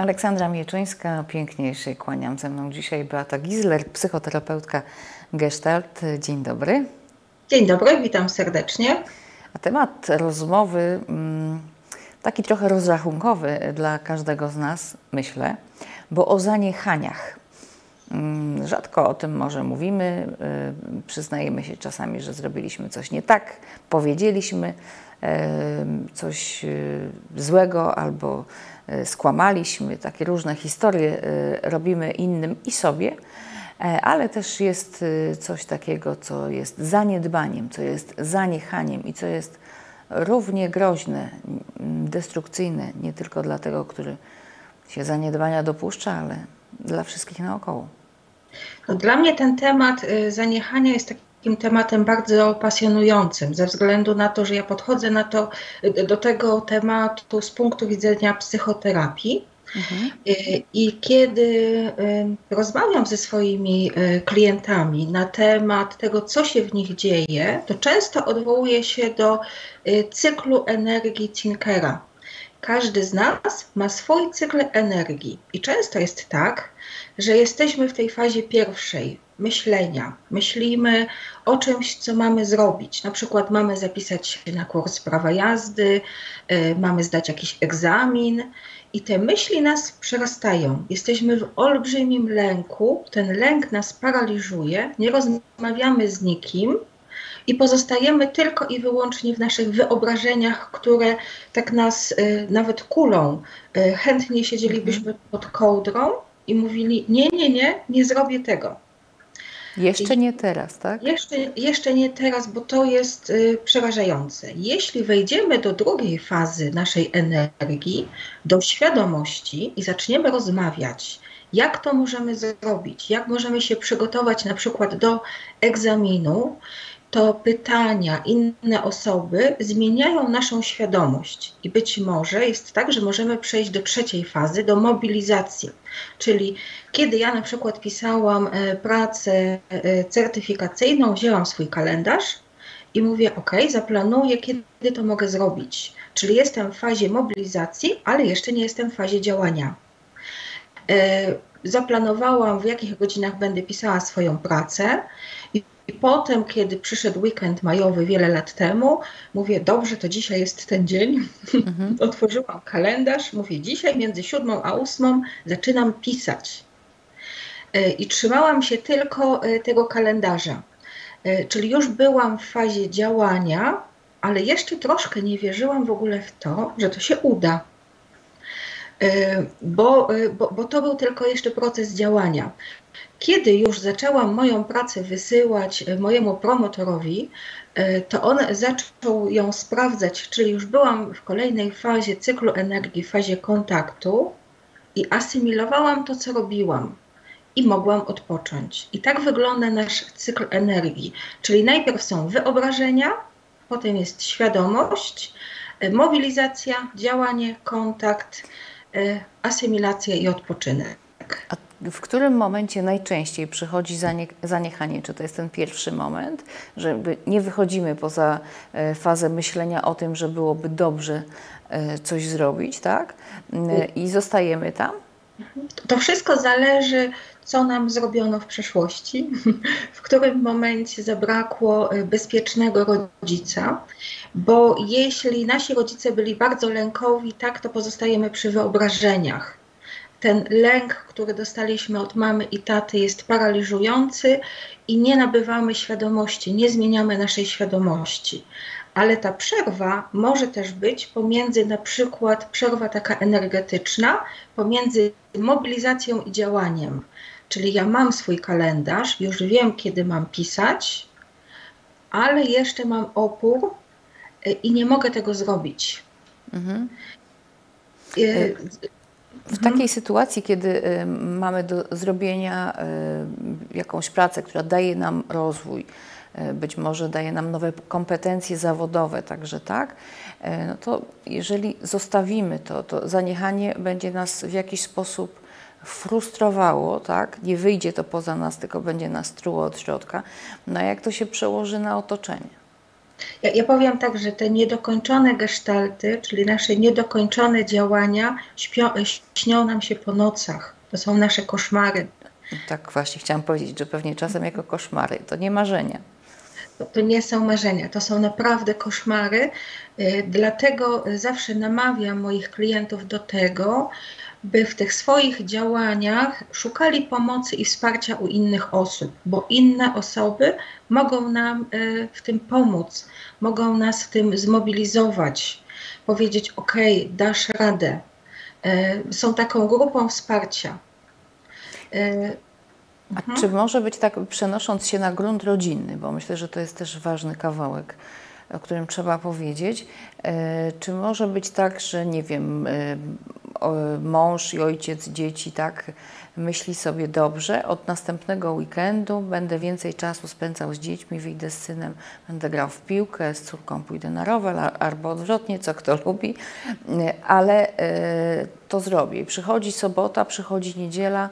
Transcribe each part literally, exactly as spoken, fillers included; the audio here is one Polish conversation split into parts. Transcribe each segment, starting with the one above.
Aleksandra Mieczyńska, pięknie się kłaniam. Ze mną dzisiaj Beata Gizler, psychoterapeutka Gestalt. Dzień dobry. Dzień dobry, witam serdecznie. A temat rozmowy taki trochę rozrachunkowy dla każdego z nas, myślę, bo o zaniechaniach. Rzadko o tym może mówimy, przyznajemy się czasami, że zrobiliśmy coś nie tak, powiedzieliśmy coś złego albo skłamaliśmy, takie różne historie robimy innym i sobie, ale też jest coś takiego, co jest zaniedbaniem, co jest zaniechaniem i co jest równie groźne, destrukcyjne, nie tylko dla tego, który się zaniedbania dopuszcza, ale dla wszystkich naokoło. No, dla mnie ten temat zaniechania jest takim tematem bardzo pasjonującym, ze względu na to, że ja podchodzę na to, do tego tematu z punktu widzenia psychoterapii. Mhm. I kiedy rozmawiam ze swoimi klientami na temat tego, co się w nich dzieje, to często odwołuję się do cyklu energii Thinkera. Każdy z nas ma swój cykl energii i często jest tak, że jesteśmy w tej fazie pierwszej myślenia. Myślimy o czymś, co mamy zrobić. Na przykład mamy zapisać się na kurs prawa jazdy, y, mamy zdać jakiś egzamin i te myśli nas przerastają. Jesteśmy w olbrzymim lęku, ten lęk nas paraliżuje, nie rozmawiamy z nikim i pozostajemy tylko i wyłącznie w naszych wyobrażeniach, które tak nas y, nawet kulą. Y, chętnie siedzielibyśmy pod kołdrą i mówili, nie, nie, nie, nie zrobię tego. Jeszcze I nie teraz, tak? Jeszcze, jeszcze nie teraz, bo to jest y, przerażające. Jeśli wejdziemy do drugiej fazy naszej energii, do świadomości i zaczniemy rozmawiać, jak to możemy zrobić, jak możemy się przygotować na przykład do egzaminu, to pytania, inne osoby zmieniają naszą świadomość i być może jest tak, że możemy przejść do trzeciej fazy, do mobilizacji. Czyli kiedy ja na przykład pisałam pracę certyfikacyjną, wzięłam swój kalendarz i mówię, ok, zaplanuję, kiedy to mogę zrobić. Czyli jestem w fazie mobilizacji, ale jeszcze nie jestem w fazie działania. Zaplanowałam, w jakich godzinach będę pisała swoją pracę. I potem, kiedy przyszedł weekend majowy wiele lat temu, mówię, dobrze, to dzisiaj jest ten dzień. Mhm. Otworzyłam kalendarz, mówię, dzisiaj między siódmą a ósmą zaczynam pisać. I trzymałam się tylko tego kalendarza. Czyli już byłam w fazie działania, ale jeszcze troszkę nie wierzyłam w ogóle w to, że to się uda. Bo, bo, bo to był tylko jeszcze proces działania. Kiedy już zaczęłam moją pracę wysyłać mojemu promotorowi, to on zaczął ją sprawdzać, czyli już byłam w kolejnej fazie cyklu energii, w fazie kontaktu i asymilowałam to, co robiłam i mogłam odpocząć. I tak wygląda nasz cykl energii, czyli najpierw są wyobrażenia, potem jest świadomość, mobilizacja, działanie, kontakt, asymilacja i odpoczynek. A w którym momencie najczęściej przychodzi zaniechanie? Czy to jest ten pierwszy moment, że nie wychodzimy poza fazę myślenia o tym, że byłoby dobrze coś zrobić, tak? I zostajemy tam? To wszystko zależy, co nam zrobiono w przeszłości, w którym momencie zabrakło bezpiecznego rodzica, bo jeśli nasi rodzice byli bardzo lękowi, tak, to pozostajemy przy wyobrażeniach. Ten lęk, który dostaliśmy od mamy i taty, jest paraliżujący i nie nabywamy świadomości, nie zmieniamy naszej świadomości. Ale ta przerwa może też być pomiędzy, na przykład przerwa taka energetyczna, pomiędzy mobilizacją i działaniem. Czyli ja mam swój kalendarz, już wiem, kiedy mam pisać, ale jeszcze mam opór i nie mogę tego zrobić. Mhm. Y W takiej sytuacji, kiedy y, mamy do zrobienia y, jakąś pracę, która daje nam rozwój, y, być może daje nam nowe kompetencje zawodowe, także tak, y, no to jeżeli zostawimy to, to zaniechanie będzie nas w jakiś sposób frustrowało, tak, nie wyjdzie to poza nas, tylko będzie nas truło od środka. No a jak to się przełoży na otoczenie? Ja, ja powiem tak, że te niedokończone gestalty, czyli nasze niedokończone działania śpią, śnią nam się po nocach. To są nasze koszmary. Tak właśnie chciałam powiedzieć, że pewnie czasem jako koszmary, to nie marzenia. To, to nie są marzenia, to są naprawdę koszmary. Y, Dlatego zawsze namawiam moich klientów do tego, by w tych swoich działaniach szukali pomocy i wsparcia u innych osób, bo inne osoby mogą nam y, w tym pomóc, mogą nas w tym zmobilizować, powiedzieć: OK, dasz radę. Y, Są taką grupą wsparcia. Y, A mhm. czy może być tak, przenosząc się na grunt rodzinny, bo myślę, że to jest też ważny kawałek, o którym trzeba powiedzieć, e, czy może być tak, że nie wiem, e, o, mąż i ojciec dzieci tak myśli sobie: dobrze, od następnego weekendu będę więcej czasu spędzał z dziećmi, wyjdę z synem, będę grał w piłkę, z córką pójdę na rower, a- albo odwrotnie, co kto lubi, e, ale e, to zrobię. I przychodzi sobota, przychodzi niedziela,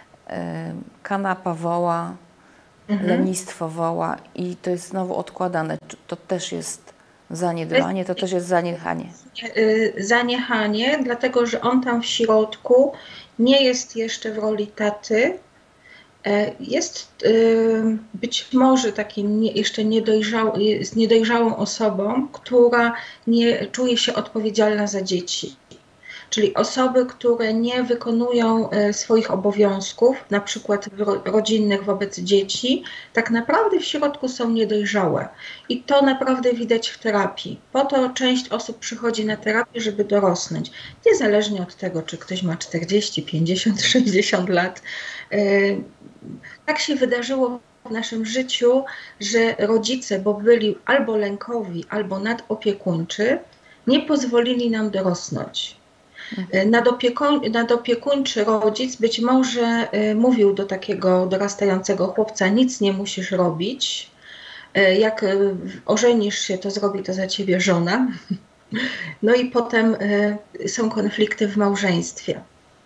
e, kanapa woła, Mhm. lenistwo woła i to jest znowu odkładane. Czy to też jest zaniedbanie, to też jest zaniechanie. Y, Zaniechanie, dlatego że on tam w środku nie jest jeszcze w roli taty. E, Jest y, być może takim nie, jeszcze niedojrzał, jest niedojrzałą osobą, która nie czuje się odpowiedzialna za dzieci. Czyli osoby, które nie wykonują e, swoich obowiązków, na przykład ro- rodzinnych wobec dzieci, tak naprawdę w środku są niedojrzałe. I to naprawdę widać w terapii. Po to część osób przychodzi na terapię, żeby dorosnąć. Niezależnie od tego, czy ktoś ma czterdzieści, pięćdziesiąt, sześćdziesiąt lat. E, Tak się wydarzyło w naszym życiu, że rodzice, bo byli albo lękowi, albo nadopiekuńczy, nie pozwolili nam dorosnąć. Nadopiekuń, nadopiekuńczy rodzic być może y, mówił do takiego dorastającego chłopca: nic nie musisz robić, y, jak y, ożenisz się, to zrobi to za ciebie żona. No i potem y, są konflikty w małżeństwie.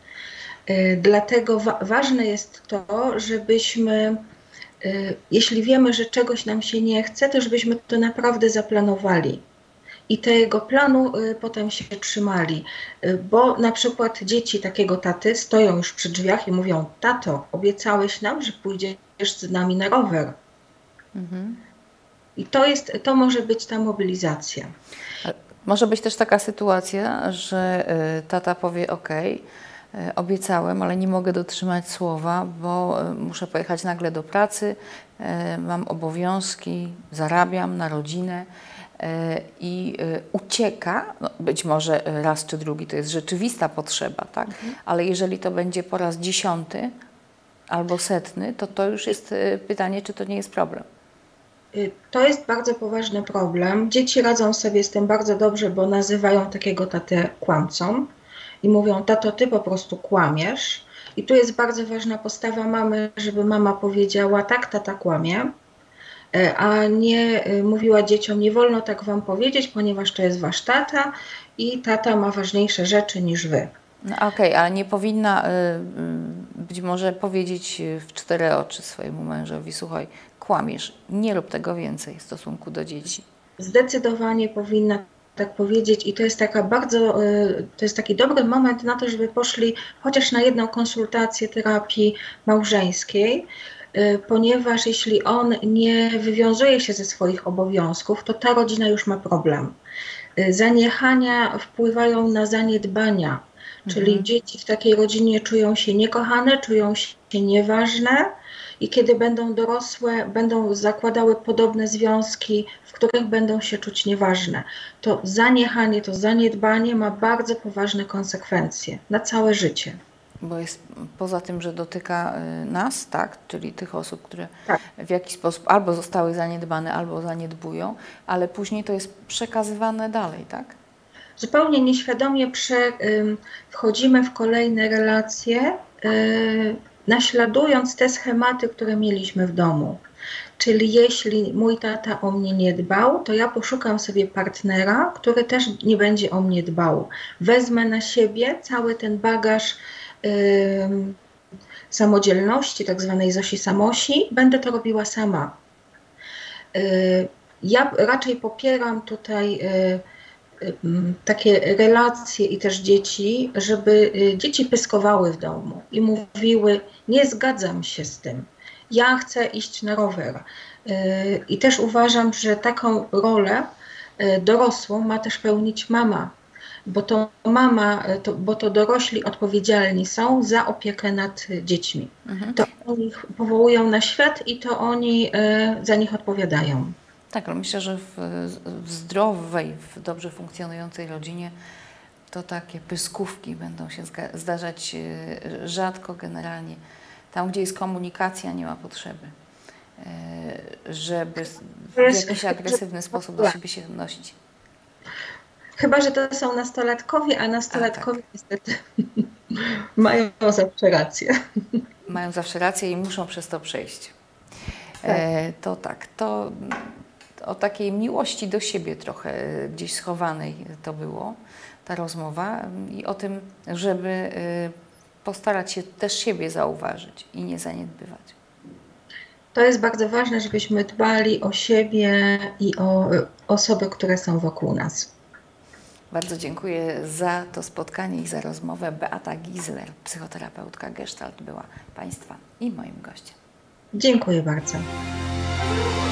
Y, dlatego wa ważne jest to, żebyśmy, y, jeśli wiemy, że czegoś nam się nie chce, to żebyśmy to naprawdę zaplanowali. I tego planu y, potem się trzymali, y, bo na przykład dzieci takiego taty stoją już przy drzwiach i mówią: tato, obiecałeś nam, że pójdziesz z nami na rower. Mhm. I to jest, to może być ta mobilizacja. Może być też taka sytuacja, że y, tata powie: OK, y, obiecałem, ale nie mogę dotrzymać słowa, bo y, muszę pojechać nagle do pracy, y, mam obowiązki, zarabiam na rodzinę. I ucieka, no być może raz czy drugi, to jest rzeczywista potrzeba, tak? Mhm. Ale jeżeli to będzie po raz dziesiąty albo setny, to to już jest pytanie, czy to nie jest problem. To jest bardzo poważny problem. Dzieci radzą sobie z tym bardzo dobrze, bo nazywają takiego tatę kłamcą i mówią: tato, ty po prostu kłamiesz. I tu jest bardzo ważna postawa mamy, żeby mama powiedziała: tak, tata kłamie, a nie mówiła dzieciom: nie wolno tak wam powiedzieć, ponieważ to jest wasz tata i tata ma ważniejsze rzeczy niż wy. No okej, okay, ale nie powinna y, y, być może powiedzieć w cztery oczy swojemu mężowi: słuchaj, kłamiesz, nie rób tego więcej w stosunku do dzieci. Zdecydowanie powinna tak powiedzieć i to jest taka bardzo, to jest taki dobry moment na to, żeby poszli chociaż na jedną konsultację terapii małżeńskiej, ponieważ jeśli on nie wywiązuje się ze swoich obowiązków, to ta rodzina już ma problem. Zaniechania wpływają na zaniedbania, czyli mhm. dzieci w takiej rodzinie czują się niekochane, czują się nieważne i kiedy będą dorosłe, będą zakładały podobne związki, w których będą się czuć nieważne. To zaniechanie, to zaniedbanie ma bardzo poważne konsekwencje na całe życie. Bo jest poza tym, że dotyka nas, tak, czyli tych osób, które tak. w jakiś sposób albo zostały zaniedbane, albo zaniedbują, ale później to jest przekazywane dalej, tak? Zupełnie nieświadomie prze, y, wchodzimy w kolejne relacje, y, naśladując te schematy, które mieliśmy w domu. Czyli jeśli mój tata o mnie nie dbał, to ja poszukam sobie partnera, który też nie będzie o mnie dbał. Wezmę na siebie cały ten bagaż y, samodzielności, tak zwanej Zosi Samosi, będę to robiła sama. Y, Ja raczej popieram tutaj takie relacje i też dzieci, żeby dzieci pyskowały w domu i mówiły: nie zgadzam się z tym, ja chcę iść na rower. I też uważam, że taką rolę dorosłą ma też pełnić mama, bo to mama, to, bo to dorośli odpowiedzialni są za opiekę nad dziećmi. Mhm. To oni ich powołują na świat i to oni za nich odpowiadają. Tak, ale myślę, że w, w zdrowej, w dobrze funkcjonującej rodzinie to takie pyskówki będą się zdarzać rzadko, generalnie. Tam, gdzie jest komunikacja, nie ma potrzeby, żeby w jakiś agresywny sposób do siebie się odnosić. Chyba że to są nastolatkowie, a nastolatkowie a, tak. niestety mają zawsze rację. Mają zawsze rację i muszą przez to przejść. Tak. E, to tak, to o takiej miłości do siebie trochę gdzieś schowanej to było, ta rozmowa, i o tym, żeby postarać się też siebie zauważyć i nie zaniedbywać. To jest bardzo ważne, żebyśmy dbali o siebie i o osoby, które są wokół nas. Bardzo dziękuję za to spotkanie i za rozmowę. Beata Gisler, psychoterapeutka Gestalt, była Państwa i moim gościem. Dziękuję bardzo.